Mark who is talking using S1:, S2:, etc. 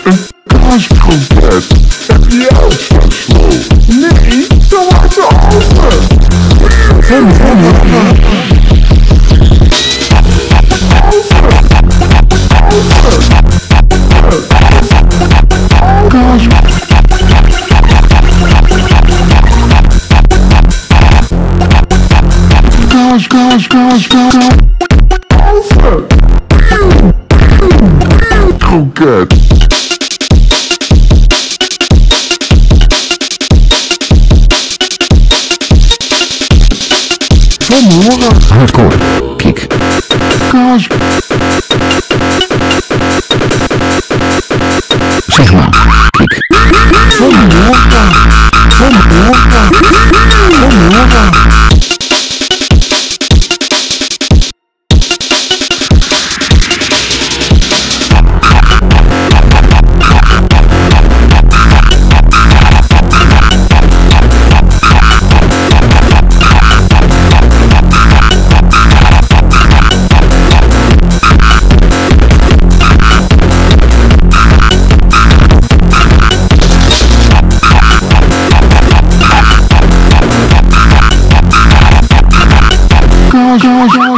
S1: kaaskrokket. Heb je ook zo slow? Nee, dan wordt ze open. Kroket. Van mora.
S2: Hardcore. Kick.
S1: Kaas.
S2: Zeg maar. Kick.
S1: Van mora. Van mora. Van mora. Go.